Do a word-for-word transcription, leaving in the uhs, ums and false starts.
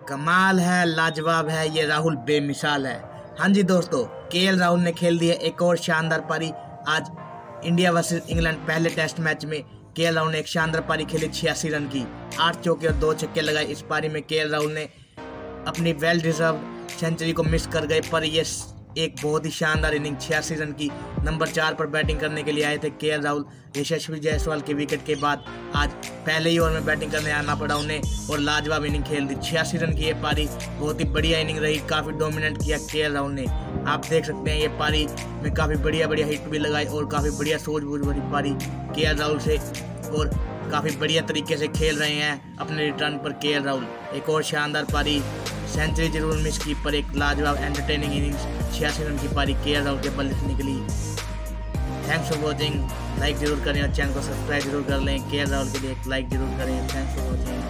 कमाल है, लाजवाब है, ये राहुल बेमिसाल है। हाँ जी दोस्तों, केएल राहुल ने खेल दी है एक और शानदार पारी। आज इंडिया वर्सेस इंग्लैंड पहले टेस्ट मैच में केएल राहुल ने एक शानदार पारी खेली, छियासी रन की, आठ चौके और दो छक्के लगाए। इस पारी में केएल राहुल ने अपनी वेल डिजर्व सेंचुरी को मिस कर गए, पर ये एक बहुत ही शानदार इनिंग, छियासी रन की। नंबर चार पर बैटिंग करने के लिए आए थे केएल राहुल। यशस्वी जायसवाल के विकेट के बाद आज पहले ही ओवर में बैटिंग करने आना पड़ा उन्हें और लाजवाब इनिंग खेल दी। छियासी रन की ये पारी बहुत ही बढ़िया इनिंग रही, काफ़ी डोमिनेट किया केएल राहुल ने। आप देख सकते हैं ये पारी में काफ़ी बढ़िया बढ़िया हिट भी लगाई और काफ़ी बढ़िया सूझबूझ भरी पारी केएल राहुल से, और काफ़ी बढ़िया तरीके से खेल रहे हैं अपने रिटर्न पर केएल राहुल। एक और शानदार पारी, सेंचुरी जरूर मिस की पर एक लाजवाब एंटरटेनिंग इनिंग्स, छियासी रन की पारी केएल राहुल के बल से निकली। Thanks for watching. लाइक जरूर करें और चैनल को सब्सक्राइब जरूर कर लें। केएल राहुल के लिए एक लाइक जरूर करें। Thanks for watching.